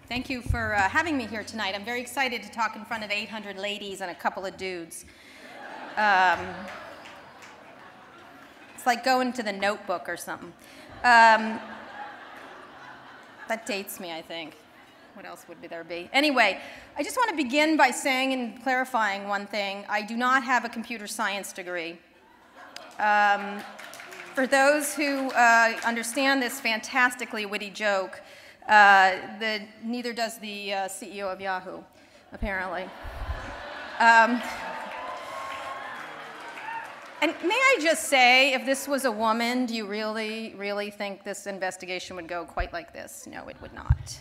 Thank you for having me here tonight. I'm very excited to talk in front of 800 ladies and a couple of dudes. It's like going to the Notebook or something. That dates me, I think. What else would there be? Anyway, I just want to begin by saying and clarifying one thing. I do not have a computer science degree. For those who understand this fantastically witty joke, neither does the CEO of Yahoo, apparently. And may I just say, if this was a woman, do you really, really think this investigation would go quite like this? No, it would not.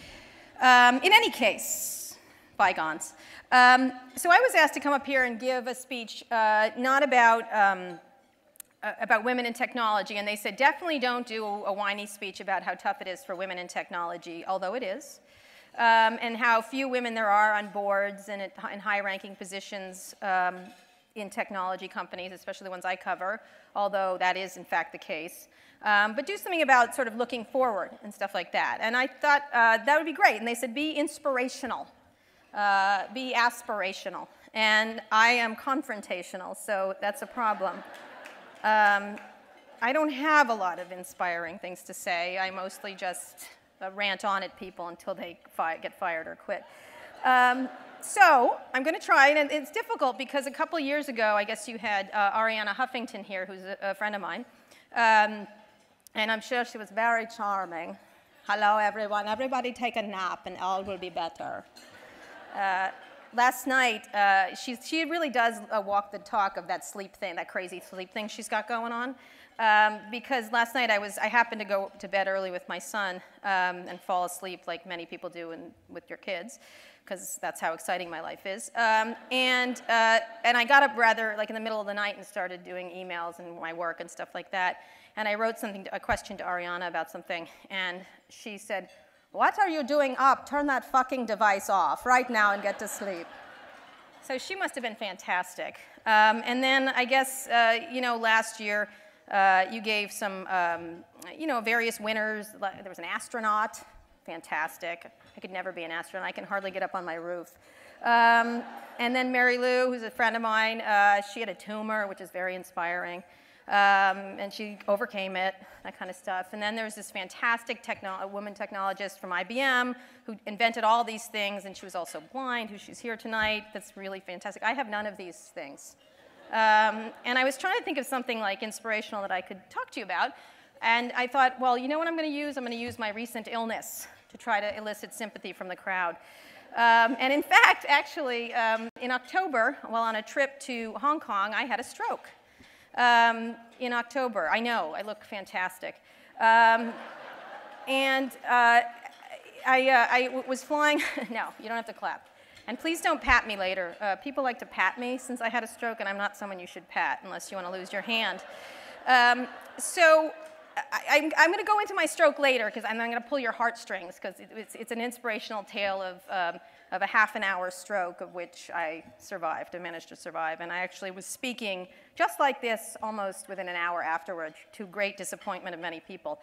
In any case, bygones. So I was asked to come up here and give a speech not about women in technology, and they said, definitely don't do a whiny speech about how tough it is for women in technology, although it is, and how few women there are on boards and in high-ranking positions in technology companies, especially the ones I cover, although that is, in fact, the case. But do something about sort of looking forward and stuff like that. And I thought that would be great. And they said, be inspirational, be aspirational. And I am confrontational, so that's a problem. I don't have a lot of inspiring things to say. I mostly just rant on at people until they get fired or quit. So I'm going to try, and it's difficult because a couple years ago, I guess you had Arianna Huffington here, who's a friend of mine, and I'm sure she was very charming. Hello, everyone. Everybody take a nap, and all will be better. Last night, she really does walk the talk of that sleep thing, that crazy sleep thing she's got going on. Because last night I happened to go to bed early with my son and fall asleep like many people do with your kids, because that's how exciting my life is. And I got up rather like in the middle of the night and started doing emails and my work and stuff like that. And I wrote a question to Arianna about something, and she said, "What are you doing up? Turn that fucking device off right now and get to sleep." So she must have been fantastic. And then I guess, last year you gave some, various winners. There was an astronaut, fantastic. I could never be an astronaut. I can hardly get up on my roof. And then Mary Lou, who's a friend of mine, she had a tumor, which is very inspiring. And she overcame it, that kind of stuff. And then there's this fantastic woman technologist from IBM who invented all these things, and she was also blind, who she's here tonight. That's really fantastic. I have none of these things. And I was trying to think of something like inspirational that I could talk to you about. And I thought, well, you know what I'm going to use? I'm going to use my recent illness to try to elicit sympathy from the crowd. And in fact, actually, in October, while on a trip to Hong Kong, I had a stroke. In October. I know, I look fantastic. I was flying, no, you don't have to clap. And please don't pat me later. People like to pat me since I had a stroke, and I'm not someone you should pat unless you want to lose your hand. So I'm going to go into my stroke later, because I'm going to pull your heartstrings, because it's an inspirational tale of a half-an-hour stroke of which I survived. I managed to survive. And I actually was speaking just like this almost within an hour afterward, to great disappointment of many people.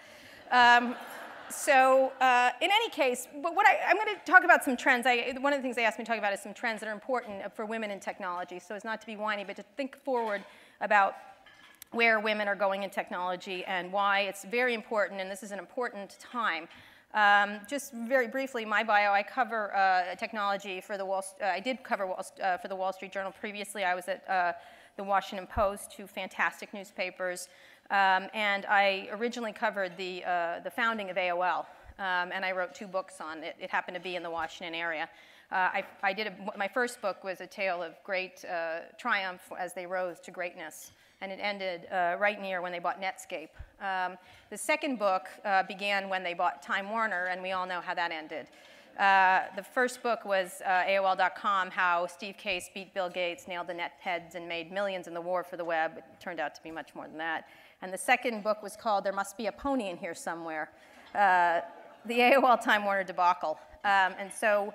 In any case, but I'm going to talk about some trends. One of the things they asked me to talk about is some trends that are important for women in technology, so as not to be whiny, but to think forward about where women are going in technology and why it's very important, and this is an important time. Just very briefly, my bio, I cover technology for I did cover for the Wall Street Journal previously. I was at the Washington Post, two fantastic newspapers, and I originally covered the founding of AOL, and I wrote 2 books on it. It happened to be in the Washington area. My first book was a tale of great triumph as they rose to greatness, and it ended right near when they bought Netscape. The second book began when they bought Time Warner, and we all know how that ended. The first book was AOL.com, how Steve Case beat Bill Gates, nailed the net heads, and made millions in the war for the web. It turned out to be much more than that. And the second book was called There Must Be a Pony in Here Somewhere, the AOL Time Warner debacle. And so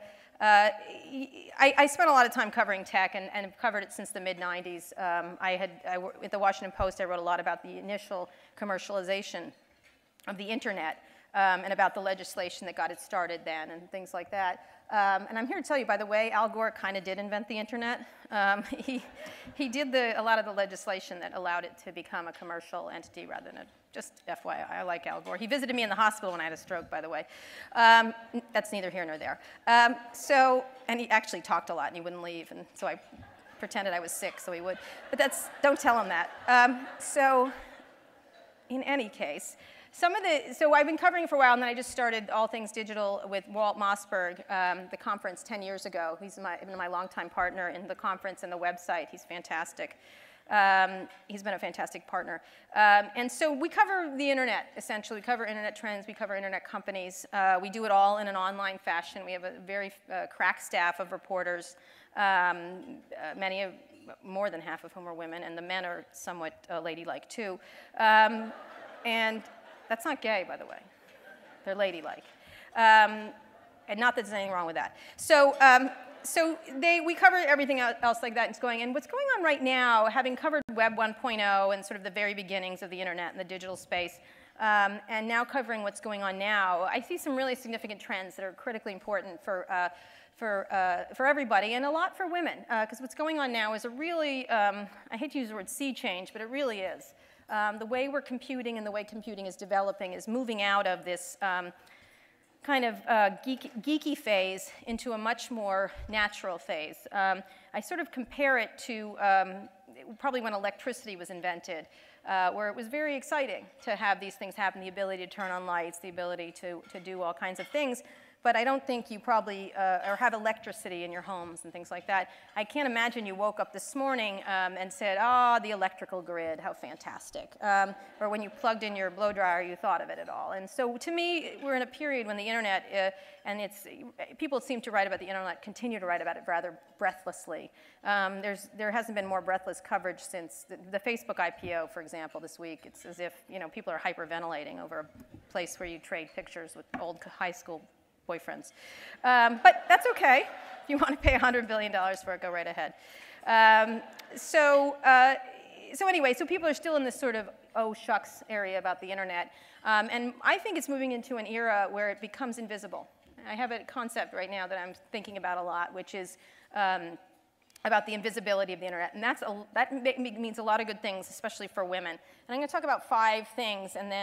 I spent a lot of time covering tech and have covered it since the mid-90s. At the Washington Post, I wrote a lot about the initial commercialization of the internet. and about the legislation that got it started then and things like that. And I'm here to tell you, by the way, Al Gore kind of did invent the internet. He did a lot of the legislation that allowed it to become a commercial entity rather than just FYI. I like Al Gore. He visited me in the hospital when I had a stroke, by the way. That's neither here nor there. And he actually talked a lot and he wouldn't leave, and so I pretended I was sick so he would. But don't tell him that. So in any case, so I've been covering it for a while, and then I just started All Things Digital with Walt Mossberg, the conference 10 years ago. He's been my longtime partner in the conference and the website. He's fantastic. He's been a fantastic partner. And so we cover the internet, essentially. We cover internet trends. We cover internet companies. We do it all in an online fashion. We have a very crack staff of reporters, more than half of whom are women, and the men are somewhat ladylike, too. And that's not gay, by the way. They're ladylike. And not that there's anything wrong with that. So we cover everything else like that. And what's going on right now, having covered Web 1.0 and sort of the very beginnings of the internet and the digital space, and now covering what's going on now, I see some really significant trends that are critically important for everybody, and a lot for women. Because what's going on now is a really, I hate to use the word sea change, but it really is. The way we're computing and the way computing is developing is moving out of this kind of geeky phase into a much more natural phase. I sort of compare it to probably when electricity was invented, where it was very exciting to have these things happen, the ability to turn on lights, the ability to do all kinds of things. But I don't think you probably, or have electricity in your homes and things like that. I can't imagine you woke up this morning and said, oh, the electrical grid, how fantastic. Or when you plugged in your blow dryer, you thought of it at all. And so to me, we're in a period when the internet, people seem to write about the internet, continue to write about it rather breathlessly. There hasn't been more breathless coverage since the Facebook IPO, for example, this week. It's as if people are hyperventilating over a place where you trade pictures with old high school boyfriends. But that's okay. If you want to pay $100 billion for it, go right ahead. So anyway, so people are still in this sort of oh shucks area about the internet. And I think it's moving into an era where it becomes invisible. I have a concept right now that I'm thinking about a lot, which is about the invisibility of the internet. And that means a lot of good things, especially for women. And I'm going to talk about 5 things and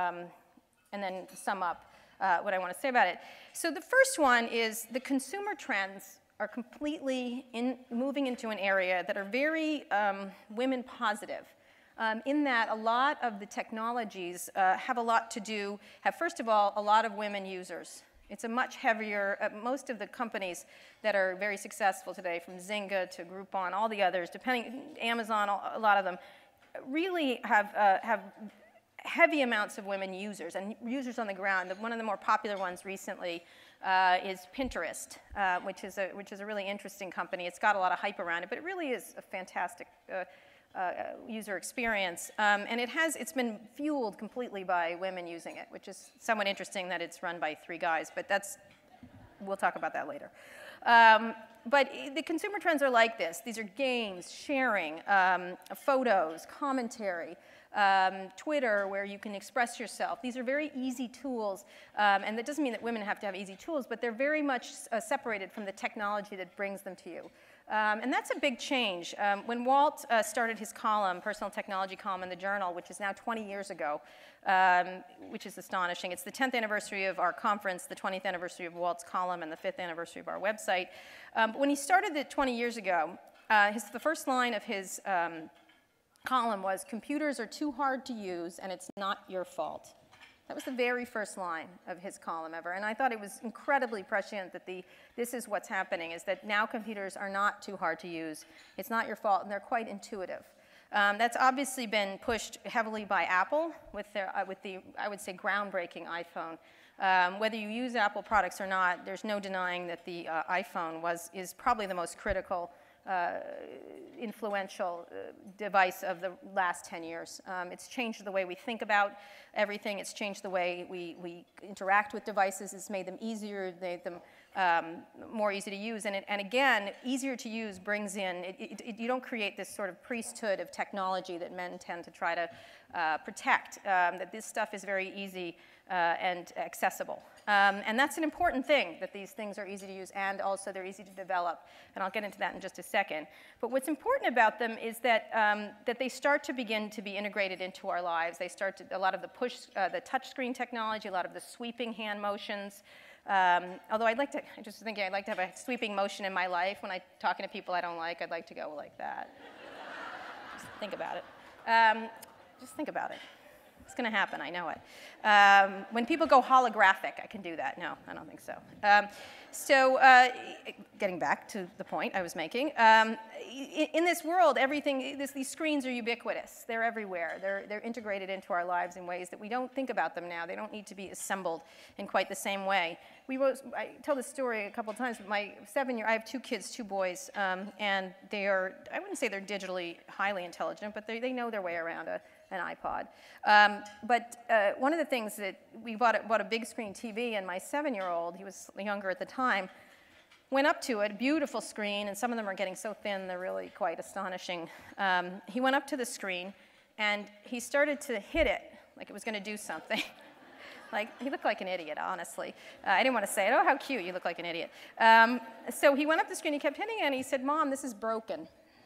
then sum up what I want to say about it. So the first one is the consumer trends are completely moving into an area that are very women positive, in that a lot of the technologies have first of all, a lot of women users. It's a much heavier, most of the companies that are very successful today, from Zynga to Groupon, all the others, Amazon, a lot of them, really have heavy amounts of women users and users on the ground. One of the more popular ones recently is Pinterest, which is a really interesting company. It's got a lot of hype around it, but it really is a fantastic user experience. And it's been fueled completely by women using it, which is somewhat interesting that it's run by 3 guys, but we'll talk about that later. But the consumer trends are like this. These are games, sharing, photos, commentary, Twitter, where you can express yourself. These are very easy tools, and that doesn't mean that women have to have easy tools, but they're very much separated from the technology that brings them to you. And that's a big change. When Walt started his column, personal technology column in the Journal, which is now 20 years ago, which is astonishing. It's the 10th anniversary of our conference, the 20th anniversary of Walt's column, and the 5th anniversary of our website. When he started it 20 years ago, the first line of his column was, "Computers are too hard to use, and it's not your fault." That was the very first line of his column ever, and I thought it was incredibly prescient that this is what's happening, is that now computers are not too hard to use. It's not your fault, and they're quite intuitive. That's obviously been pushed heavily by Apple with the, I would say, groundbreaking iPhone. Whether you use Apple products or not, there's no denying that the iPhone is probably the most critical influential device of the last 10 years. It's changed the way we think about everything. It's changed the way we interact with devices. It's made them easier, made them more easy to use. And again, easier to use brings in, you don't create this sort of priesthood of technology that men tend to try to protect, that this stuff is very easy and accessible. And that's an important thing, that these things are easy to use and also they're easy to develop. And I'll get into that in just a second. But what's important about them is that, that they start to begin to be integrated into our lives. They start to, a lot of the the touchscreen technology, a lot of the sweeping hand motions. Although I'd like to have a sweeping motion in my life. When I'm talking to people I don't like, I'd like to go like that. Just think about it. Just think about it. It's going to happen, I know it. When people go holographic, I can do that. No, I don't think so. Getting back to the point I was making, in this world, these screens are ubiquitous. They're everywhere. They're integrated into our lives in ways that we don't think about them now. They don't need to be assembled in quite the same way. I tell this story a couple of times, but I have 2 kids, 2 boys, and they are, I wouldn't say they're digitally highly intelligent, but they know their way around an iPod. One of the things that we bought a big screen TV, and my 7-year-old, he was younger at the time, went up to it, beautiful screen, and some of them are getting so thin they're really quite astonishing. He went up to the screen and he started to hit it like it was going to do something. Like, he looked like an idiot, honestly. I didn't want to say it. Oh, how cute, you look like an idiot. So he went up the screen, he kept hitting it, and he said, "Mom, this is broken."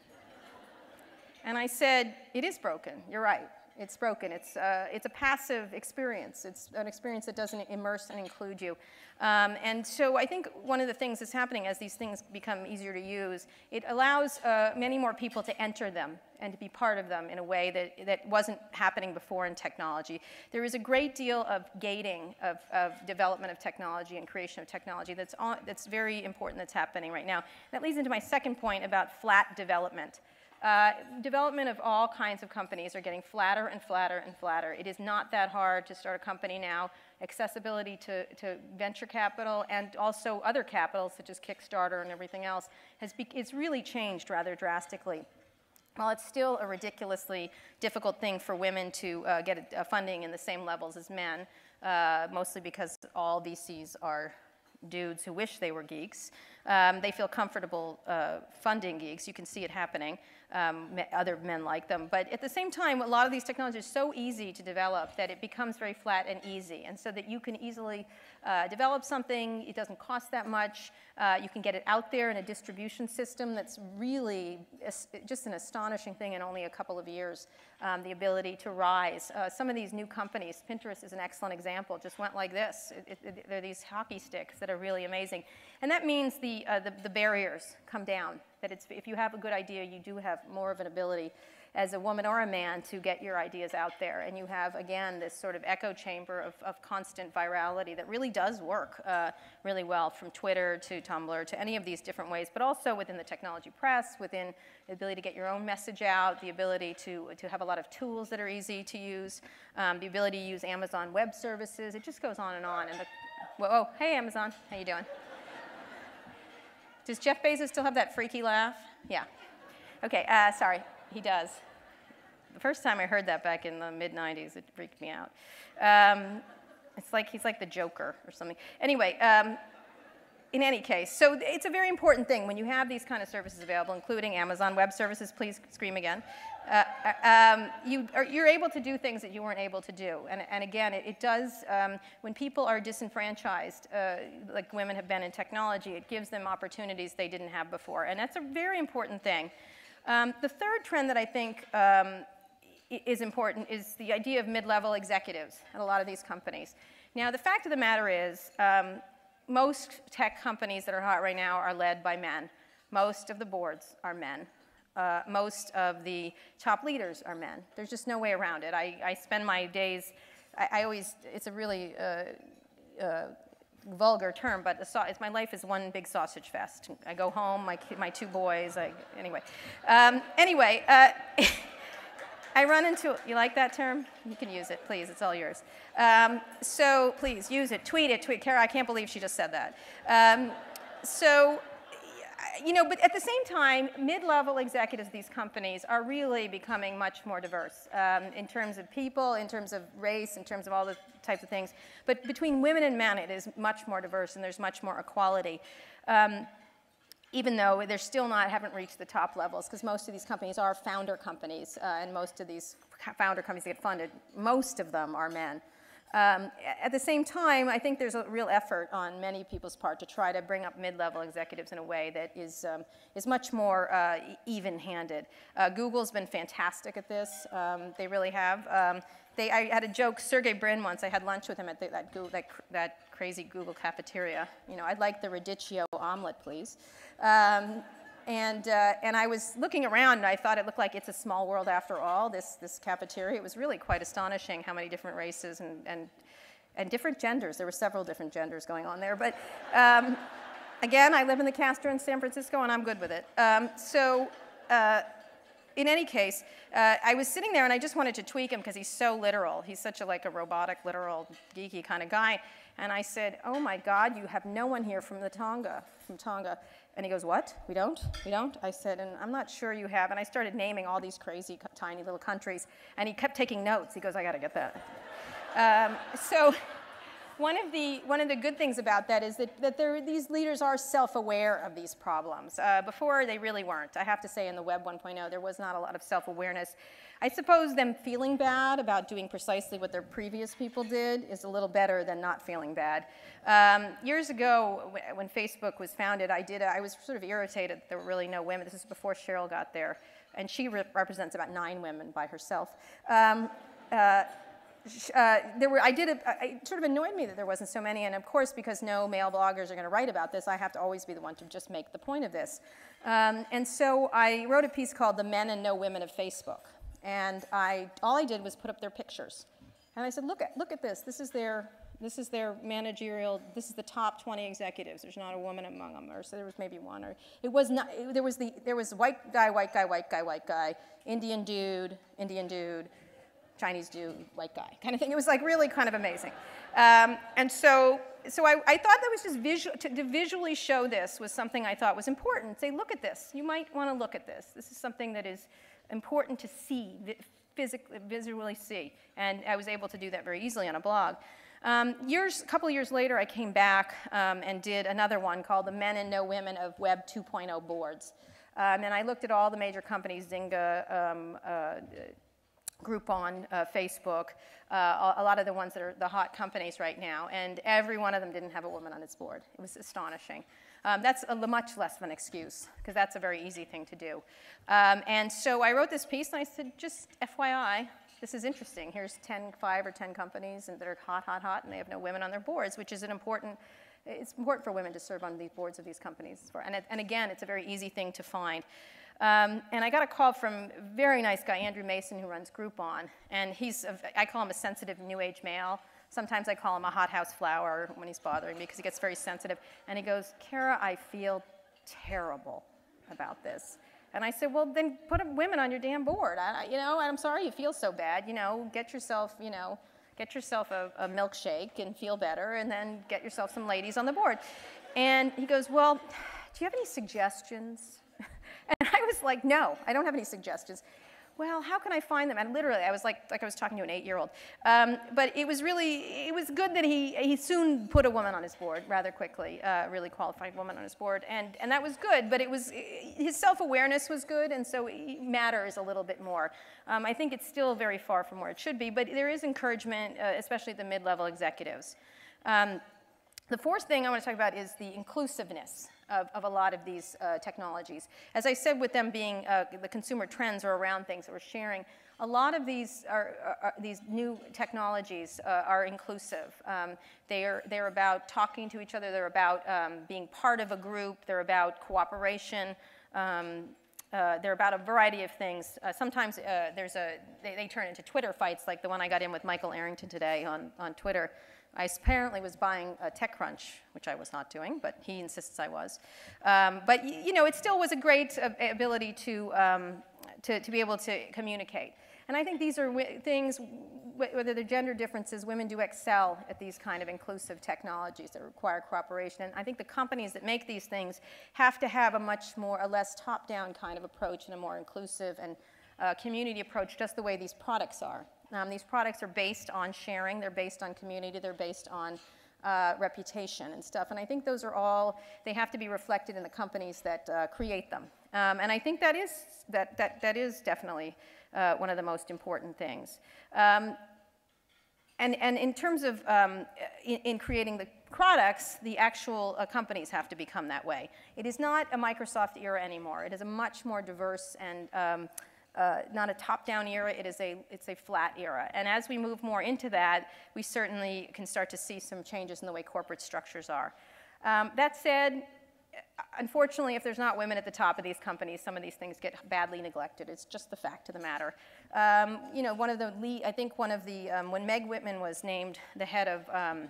And I said, "It is broken, you're right. It's broken. It's a passive experience. It's an experience that doesn't immerse and include you." And so I think one of the things that's happening as these things become easier to use, it allows many more people to enter them and to be part of them in a way that wasn't happening before in technology. There is a great deal of gating of development of technology and creation of technology that's very important that's happening right now. That leads into my second point about flat development. Development of all kinds of companies are getting flatter and flatter and flatter. It is not that hard to start a company now. Accessibility to venture capital and also other capital, such as Kickstarter and everything else, it's really changed rather drastically. While it's still a ridiculously difficult thing for women to get funding in the same levels as men, mostly because all VCs are dudes who wish they were geeks. They feel comfortable funding geeks. You can see it happening. Other men like them. But at the same time, a lot of these technologies are so easy to develop that it becomes very flat and easy. And so that you can easily develop something, it doesn't cost that much. You can get it out there in a distribution system that's really just an astonishing thing in only a couple of years. The ability to rise. Some of these new companies, Pinterest is an excellent example, just went like this. They're these hockey sticks that are really amazing. And that means the barriers come down. That if you have a good idea, you do have more of an ability as a woman or a man to get your ideas out there. And you have, again, this sort of echo chamber of constant virality that really does work really well, from Twitter to Tumblr to any of these different ways, but also within the technology press, within the ability to get your own message out, the ability to have a lot of tools that are easy to use, the ability to use Amazon Web Services. It just goes on and on. And oh, hey, Amazon. How you doing? Does Jeff Bezos still have that freaky laugh? Yeah. Okay, sorry, he does. The first time I heard that back in the mid-90s, it freaked me out. It's like he's like the Joker or something. Anyway, in any case, so it's a very important thing when you have these kind of services available, including Amazon Web Services, please scream again. You're able to do things that you weren't able to do. And again, it does, when people are disenfranchised, like women have been in technology, it gives them opportunities they didn't have before. And that's a very important thing. The third trend that I think is important is the idea of mid-level executives at a lot of these companies. Now, the fact of the matter is, most tech companies that are hot right now are led by men. Most of the boards are men. Most of the top leaders are men. There's just no way around it. I spend my days, it's a really vulgar term, but my life is one big sausage fest. I go home, my 2 boys, anyway. I run into, you like that term? You can use it, please, it's all yours. So please, use it, tweet it. Kara, I can't believe she just said that. So but at the same time, mid-level executives of these companies are really becoming much more diverse in terms of people, in terms of race, in terms of all the types of things. But between women and men, it is much more diverse, and there's much more equality. Even though they're still haven't reached the top levels, because most of these companies are founder companies, and most of these founder companies that get funded, most of them are men. At the same time, I think there's a real effort on many people's part to try to bring up mid-level executives in a way that is much more even-handed. Google's been fantastic at this. They really have. I had a joke, Sergey Brin once, I had lunch with him at that crazy Google cafeteria. I'd like the radicchio omelet, please. And I was looking around, and I thought it looked like it's a small world after all, this cafeteria. It was really quite astonishing how many different races and different genders. There were several different genders going on there. But again, I live in the Castro in San Francisco, and I'm good with it. In any case, I was sitting there, and I just wanted to tweak him because he's so literal. He's such a robotic, literal, geeky kind of guy. And I said, "Oh my God, you have no one here from Tonga." And he goes, "What? We don't? We don't?" I said, "And I'm not sure you have." And I started naming all these crazy, tiny little countries. And he kept taking notes. He goes, "I got to get that." So one of the good things about that is that these leaders are self-aware of these problems. Before, they really weren't. I have to say, in the Web 1.0, there was not a lot of self-awareness. I suppose them feeling bad about doing precisely what their previous people did is a little better than not feeling bad. Years ago, when Facebook was founded, I was sort of irritated that there were really no women. This is before Sheryl got there, and she represents about 9 women by herself. It sort of annoyed me that there wasn't so many, and of course, because no male bloggers are going to write about this, I have to always be the one to just make the point of this. And so I wrote a piece called "The Men and No Women of Facebook," and all I did was put up their pictures, and I said, look at this. This is their managerial. This is the top 20 executives. There's not a woman among them, or so there was maybe one, or it was not. There was white guy, white guy, white guy, white guy, Indian dude, Chinese dude, white guy, kind of thing. It was really kind of amazing. And so I thought that was just to visually show this was something I thought was important. Say, look at this. You might want to look at this. This is something that is important to see, visually see. And I was able to do that very easily on a blog. A couple years later, I came back and did another one called "The Men and No Women of Web 2.0 Boards." And I looked at all the major companies, Zynga, Groupon, Facebook, a lot of the ones that are the hot companies right now, and every one of them didn't have a woman on its board. It was astonishing. That's much less of an excuse, because that's a very easy thing to do. And so I wrote this piece, and I said, just FYI, this is interesting. Here's 5 or 10 companies that are hot, and they have no women on their boards, which is it's important for women to serve on these boards of these companies. And again, it's a very easy thing to find. And I got a call from a very nice guy, Andrew Mason, who runs Groupon. And I call him a sensitive New Age male. Sometimes I call him a hothouse flower when he's bothering me, because he gets very sensitive. And he goes, "Kara, I feel terrible about this." And I said, "Well, then put women on your damn board. I'm sorry you feel so bad. Get yourself a milkshake and feel better, and then get yourself some ladies on the board." And he goes, "Well, do you have any suggestions?" And I was like, "No, I don't have any suggestions." "Well, how can I find them?" And literally, I was like I was talking to an 8-year-old. But it was good that he soon put a woman on his board rather quickly, really qualified woman on his board, and that was good. But his self-awareness was good, and so it matters a little bit more. I think it's still very far from where it should be, but there is encouragement, especially the mid-level executives. The fourth thing I want to talk about is the inclusiveness of a lot of these technologies. As I said, with them being the consumer trends are around things that we're sharing, a lot of these new technologies are inclusive. They're about talking to each other. They're about being part of a group. They're about cooperation. They're about a variety of things. Sometimes they turn into Twitter fights, like the one I got in with Michael Arrington today on Twitter. I apparently was buying a TechCrunch, which I was not doing, but he insists I was. But it still was a great ability to be able to communicate. And I think these are things, whether they're gender differences, women do excel at these kind of inclusive technologies that require cooperation. And I think the companies that make these things have to have a less top-down kind of approach and a more inclusive and community approach, just the way these products are. These products are based on sharing, they're based on community, they're based on reputation and stuff. And I think those are all, they have to be reflected in the companies that create them. And I think that is definitely one of the most important things. And in terms of in creating the products, the actual companies have to become that way. It is not a Microsoft era anymore. It is a much more diverse and not a top-down era, it's a flat era. And as we move more into that, we certainly can start to see some changes in the way corporate structures are. That said, unfortunately, if there's not women at the top of these companies, some of these things get badly neglected. It's just the fact of the matter. You know, when Meg Whitman was named the head of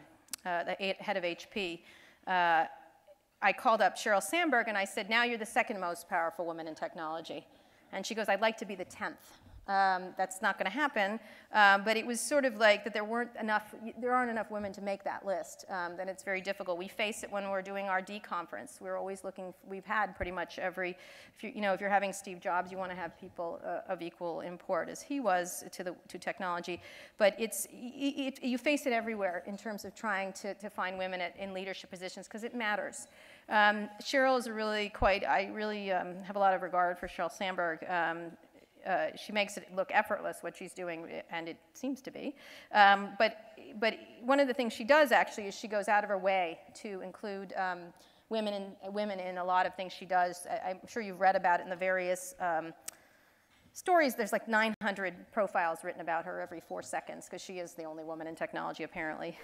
HP, I called up Sheryl Sandberg and I said, now you're the second most powerful woman in technology. And she goes, I'd like to be the 10th. That's not going to happen, but it was sort of like that there aren't enough women to make that list. Then it's very difficult. We face it when we're doing our D conference. We're always looking. We've had pretty much every. If you're having Steve Jobs, you want to have people of equal import as he was to technology. But you face it everywhere in terms of trying to find women in leadership positions because it matters. Sheryl is I really have a lot of regard for Sheryl Sandberg. She makes it look effortless what she's doing, and it seems to be. But one of the things she does actually is she goes out of her way to include women in a lot of things she does. I'm sure you've read about it in the various stories. There's like 900 profiles written about her every 4 seconds because she is the only woman in technology apparently.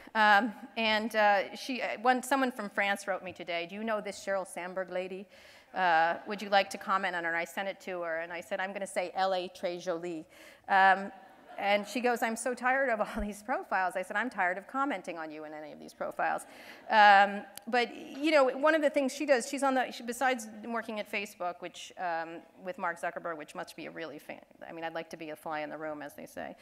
Someone from France wrote me today, do you know this Sheryl Sandberg lady? Would you like to comment on her? And I sent it to her, and I said, I'm going to say, elle est très jolie. And she goes, I'm so tired of all these profiles. I said, I'm tired of commenting on you in any of these profiles. But, you know, one of the things she does, besides working at Facebook, which, with Mark Zuckerberg, which must be a really I'd like to be a fly in the room, as they say.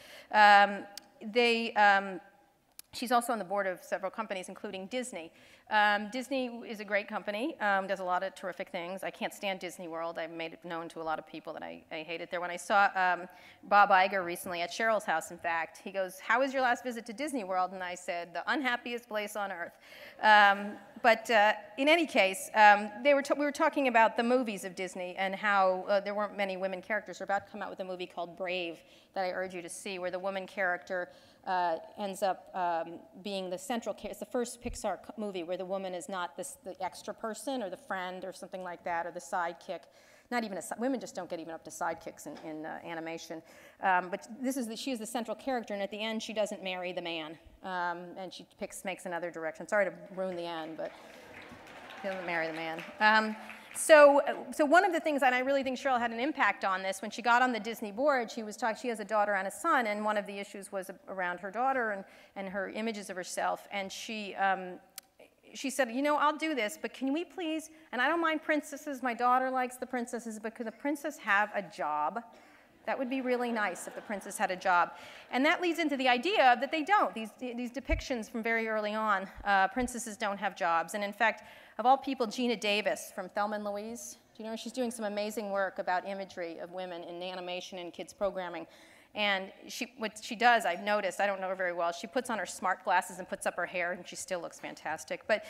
She's also on the board of several companies, including Disney. Disney is a great company, does a lot of terrific things. I can't stand Disney World. I've made it known to a lot of people that I hate it there. When I saw Bob Iger recently at Sheryl's house, in fact, he goes, how was your last visit to Disney World? And I said, the unhappiest place on earth. But in any case, we were talking about the movies of Disney and how there weren't many women characters. They're about to come out with a movie called Brave that I urge you to see, where the woman character ends up being the central character. It's the first Pixar movie where the woman is not the extra person or the friend or something like that, or the sidekick. Not even women just don't get even up to sidekicks in animation. But she is the central character, and at the end she doesn't marry the man, and she makes another direction. Sorry to ruin the end, but she doesn't marry the man. So one of the things, and I really think Sheryl had an impact on this, when she got on the Disney board, she has a daughter and a son, and one of the issues was around her daughter and her images of herself, and she said, you know, I'll do this, but can we please, and I don't mind princesses, my daughter likes the princesses, but could the princess have a job? That would be really nice if the princess had a job. And that leads into the idea that they don't. These depictions from very early on, princesses don't have jobs. And in fact, of all people, Gina Davis from Thelma and Louise, do you know, she's doing some amazing work about imagery of women in animation and kids programming. And what she does, I've noticed, I don't know her very well, she puts on her smart glasses and puts up her hair, and she still looks fantastic. But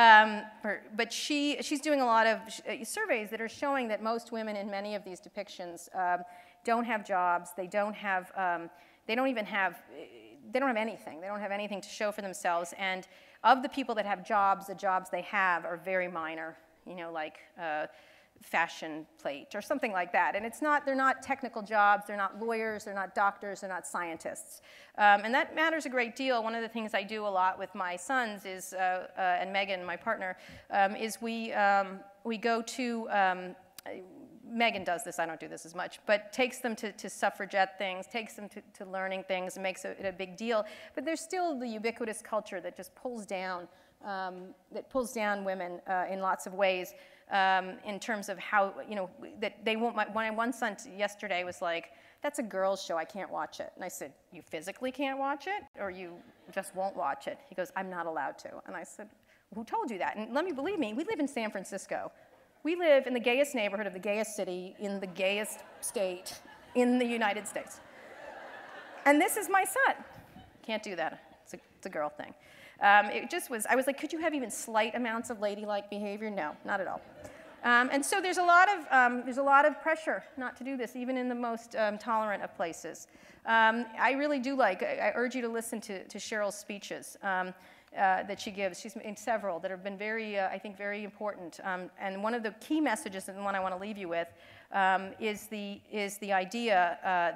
she's doing a lot of surveys that are showing that most women in many of these depictions don't have jobs. They don't have anything. They don't have anything to show for themselves. And of the people that have jobs, the jobs they have are very minor, you know, like fashion plate or something like that. And they're not technical jobs, they're not lawyers, they're not doctors, they're not scientists. And that matters a great deal. One of the things I do a lot with my sons is, and Megan, my partner, is we go to, Megan does this, I don't do this as much, but takes them to suffragette things, takes them to learning things, and makes it a big deal. But there's still the ubiquitous culture that just pulls down that pulls down women in lots of ways in terms of how, that they won't, my one son yesterday was like, that's a girl's show, I can't watch it. And I said, you physically can't watch it, or you just won't watch it? He goes, I'm not allowed to. And I said, who told you that? And believe me, we live in San Francisco. We live in the gayest neighborhood of the gayest city in the gayest state in the United States. And this is my son. Can't do that. It's a girl thing. It just was, I was like, could you have even slight amounts of ladylike behavior? No, not at all. And so there's a lot of pressure not to do this, even in the most tolerant of places. I really do I urge you to listen to Cheryl's speeches that she gives. She's made several that have been very, I think, very important. And one of the key messages, and the one I want to leave you with, is the idea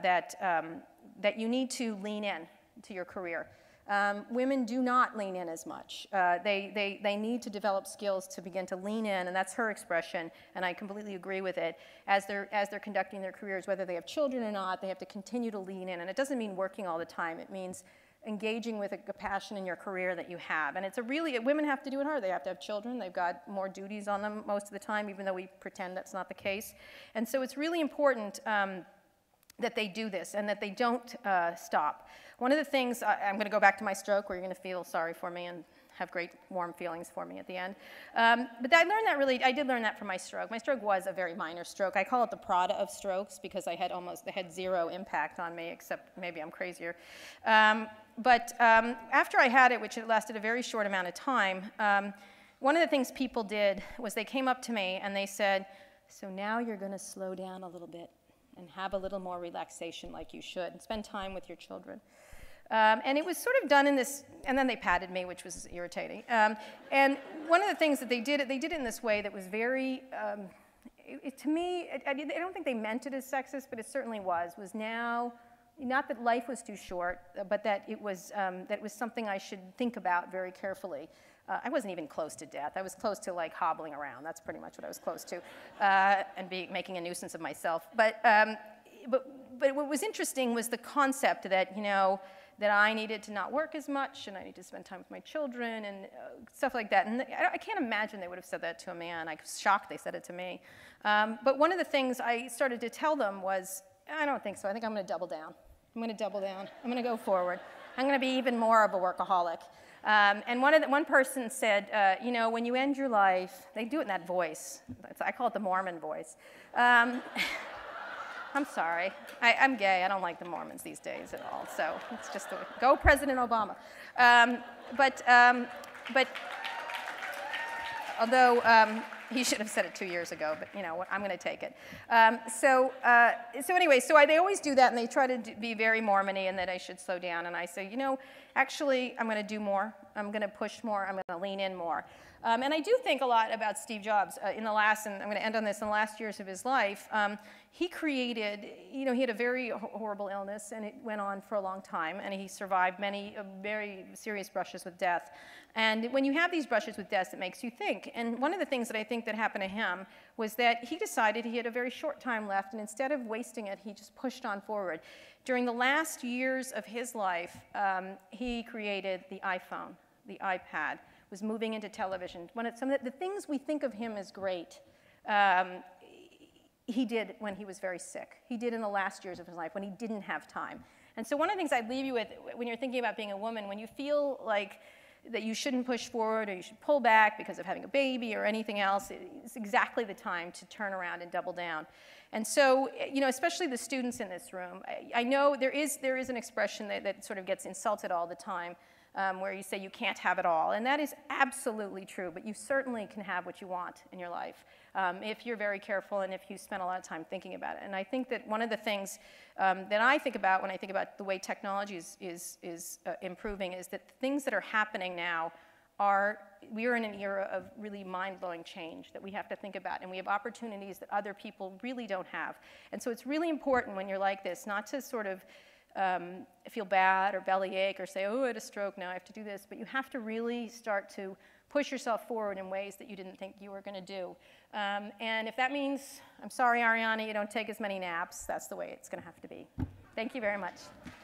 that you need to lean in to your career. Women do not lean in as much. They need to develop skills to begin to lean in, and that's her expression, and I completely agree with it. As they're conducting their careers, whether they have children or not, they have to continue to lean in, and it doesn't mean working all the time. It means engaging with a passion in your career that you have, and women have to do it hard. They have to have children. They've got more duties on them most of the time, even though we pretend that's not the case. And so it's really important that they do this and that they don't stop. One of the things, I'm going to go back to my stroke where you're going to feel sorry for me and have great warm feelings for me at the end. But I did learn that from my stroke. My stroke was a very minor stroke. I call it the Prada of strokes because they had zero impact on me, except maybe I'm crazier. But after I had it, which it lasted a very short amount of time, one of the things people did was they came up to me and they said, so now you're going to slow down a little bit and have a little more relaxation like you should, and spend time with your children. And it was sort of done in this, and then they patted me, which was irritating. And one of the things that they did it in this way that was very, to me, I don't think they meant it as sexist, but it certainly was now, not that life was too short, but that it was something I should think about very carefully. I wasn't even close to death. I was close to hobbling around. That's pretty much what I was close to, and making a nuisance of myself. But what was interesting was the concept that that I needed to not work as much, and I need to spend time with my children, and stuff like that. And I can't imagine they would have said that to a man. I was shocked they said it to me. But one of the things I started to tell them was, I don't think so. I think I'm going to double down. I'm going to double down. I'm going to go forward. I'm going to be even more of a workaholic. And one person said, when you end your life, they do it in that voice. I call it the Mormon voice. I'm sorry. I'm gay. I don't like the Mormons these days at all. So it's just go President Obama. But although he should have said it 2 years ago, but I'm going to take it. So anyway, they always do that, and they try to be very Mormon-y, and that I should slow down. And I say, actually, I'm going to do more. I'm going to push more. I'm going to lean in more. And I do think a lot about Steve Jobs and I'm going to end on this, in the last years of his life. He created, he had a very horrible illness, and it went on for a long time, and he survived many very serious brushes with death. And when you have these brushes with death, it makes you think. And one of the things that I think that happened to him was that he decided he had a very short time left, and instead of wasting it, he just pushed on forward. During the last years of his life, he created the iPhone, the iPad, was moving into television. Some of the things we think of him as great, he did when he was very sick. He did in the last years of his life when he didn't have time. And so one of the things I'd leave you with when you're thinking about being a woman, when you feel like that you shouldn't push forward or you should pull back because of having a baby or anything else, it's exactly the time to turn around and double down. And so, especially the students in this room, I know there is an expression that sort of gets insulted all the time, where you say you can't have it all. And that is absolutely true, but you certainly can have what you want in your life if you're very careful and if you spend a lot of time thinking about it. And I think that one of the things that I think about when I think about the way technology is improving is that the things that are happening now we are in an era of really mind-blowing change that we have to think about, and we have opportunities that other people really don't have. And so it's really important when you're like this not to sort of feel bad or bellyache or say, oh, I had a stroke, now I have to do this. But you have to really start to push yourself forward in ways that you didn't think you were going to do. And if that means, I'm sorry, Ariana, you don't take as many naps, that's the way it's going to have to be. Thank you very much.